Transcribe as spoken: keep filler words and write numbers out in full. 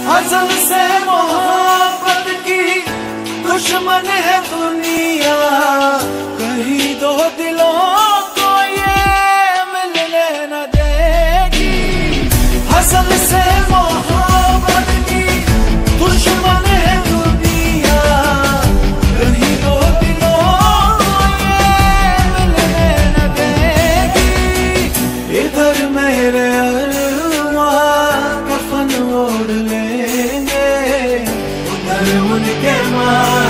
अज़ल से मोहब्बत की दुश्मन है दुनिया, कहीं दो दिलों को ये मिलने न देगी। अज़ल से मोहब्बत की दुश्मन है दुनिया, कहीं दो दिलों को ये मिलने न देगी। इधर मेरे कफन ओढ़ लेंगे, उधर उनके माँ